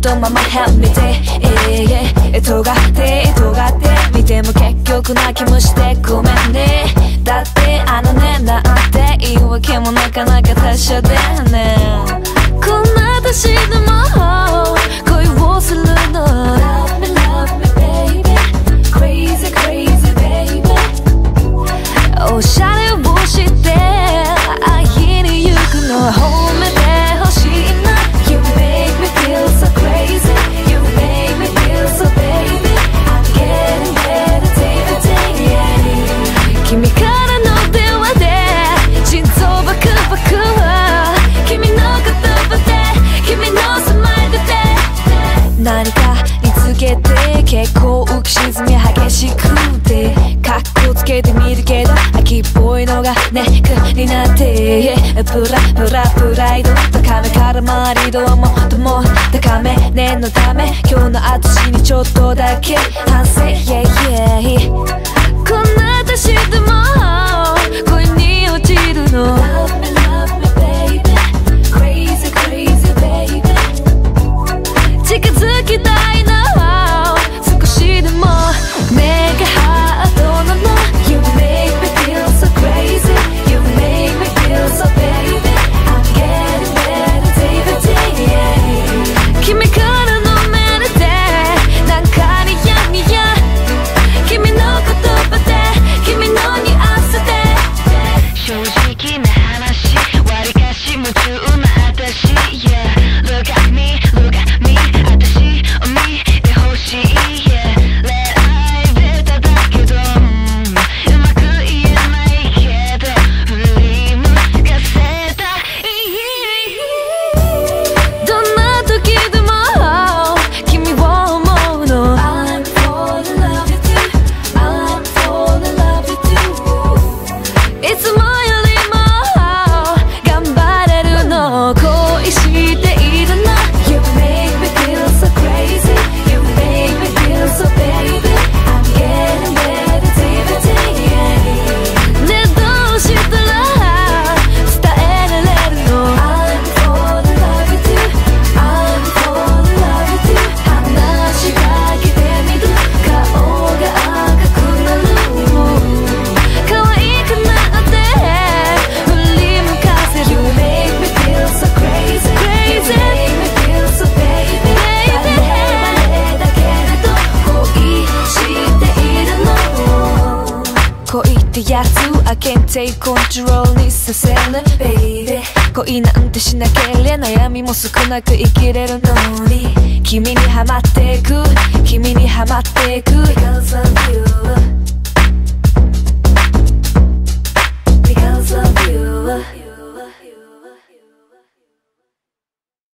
とママ help me で尖って見ても結局泣きもしてごめんね。だってあのねなんて言い訳もなかなか達者でね。こんな私でも恋をするの Love me love me baby Crazy crazy baby おしゃれをして会いに行くの褒めてほしいな。 You make me feel so crazy You make me feel so baby I'm getting better day by day 君からの電話で心臓バクバク君の言葉で君のスマイルで何かにつけて結構浮き沈み激しくてカッコつけてみるけど秋っぽいのがネックになってプライド高めから周りどうもっとも高め念のため今日の私にちょっとだけ反省 yeah, yeah こんな私でも恋に落ちるの Love me love me baby Crazy crazy baby 近づきたいな少しでも目がハートなの You make me feel so crazy You make me feel so baby I'm getting better day by day 君からのメールでなんかニヤニヤ君の言葉で君のニュアンスで正直な話わりかし夢中な私 Yeah Look at me look at me 私を見てほしい Yeah恋愛ベタだけどうまく言えないけど振り向かせたいどんな時でも君を思うの I'm fall in love with you I'm fall in love with you いつもよりも頑張れるの恋しているの You make me feel so crazy You make me feel so baby I'm getting better day by day ねどうしたら伝えられるの I'm fall in love with you I'm fall in love with you 話しかけてみる顔が赤くなる可愛くなって振り向かせる You make me feel so crazy You make me feel so baby バレバレだけれど恋しているの恋ってやつI can't take control にさせる baby 恋なんてしなけりゃ悩みも少なく生きれるのに君にハマってく君にハマってく Because of you